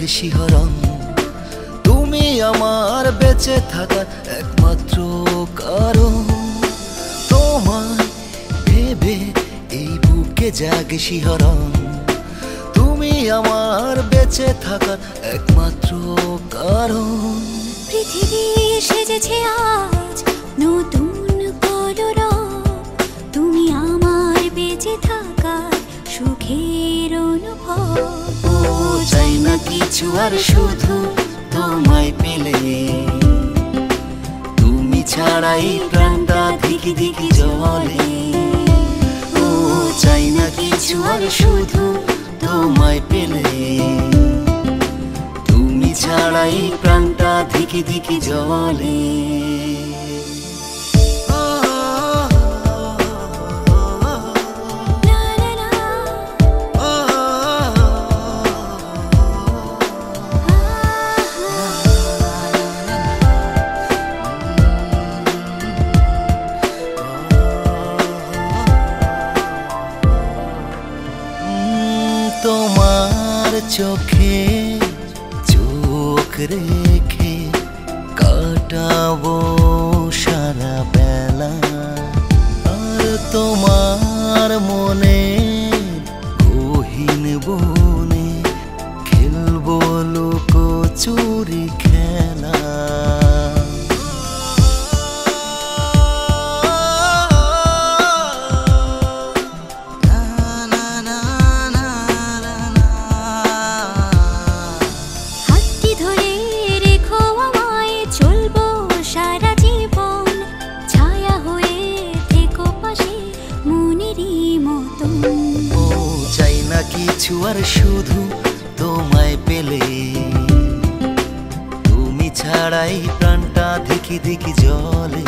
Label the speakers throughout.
Speaker 1: শিহরণ। তুমি আমার বেঁচে থাকার একমাত্র কারণ। তোমায় ভেবে এই বুকে জাগে শিহরণ। তুমি আমার বেঁচে থাকার একমাত্র কারণ।
Speaker 2: পৃথিবী সেজেছে আজ নতুন কলরব, তুমি আমার বেঁচে থাকার সুখের অনুভব।
Speaker 1: ও চাই না কিছু আর শুধু তোমায় পেলে, তুমি ছাড়াই প্রাণটা ধিকি ধিকি জ্বলে। ও চাই না কিছু আর শুধু তোমায় পেলে, তুমি ছাড়াই প্রাণটা ধিকি ধিকি জ্বলে। তোমার চোখে চোখ রেখে কাটাবো সারা বেলা। আর তোমার মনে গহীন বনে খেলবো লুকোচুরি খেলা। কিছু আর শুধু তোমায় পেলে, তুমি ছাড়াই প্রাণটা ধিকি ধিকি জ্বলে।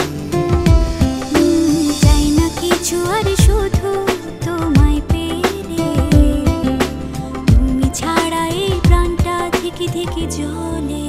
Speaker 2: চাই না কিছু আর শুধু তোমায় পেলে, তুমি ছাড়াই প্রাণটা ধিকি ধিকি জ্বলে।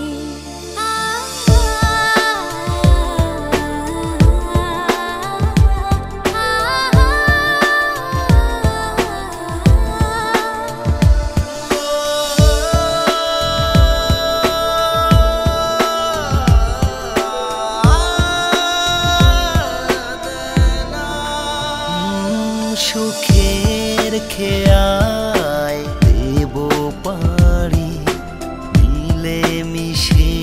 Speaker 1: সুখের খেয়ায় দেব পারি মিলে মিশে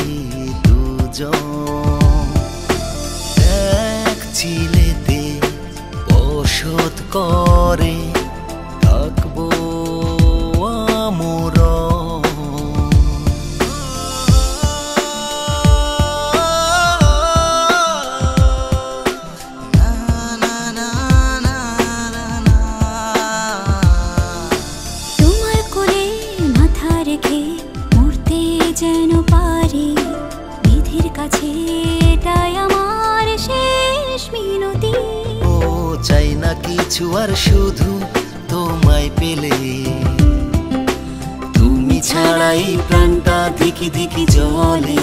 Speaker 1: দুজন। এক চিলেতে বসত করে থাকবো আমরণ।
Speaker 2: যেন পারি বিধির কাছে, এটাই আমার শেষ মিনতি।
Speaker 1: ও চাই না কিছু আর শুধু তোমায় পেলে, তুমি ছাড়াই প্রাণটা ধিকি ধিকি জ্বলে।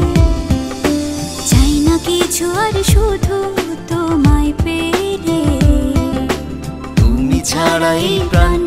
Speaker 2: চাই না কিছু আর শুধু তোমায় পেলে,
Speaker 1: তুমি ছাড়াই প্রাণ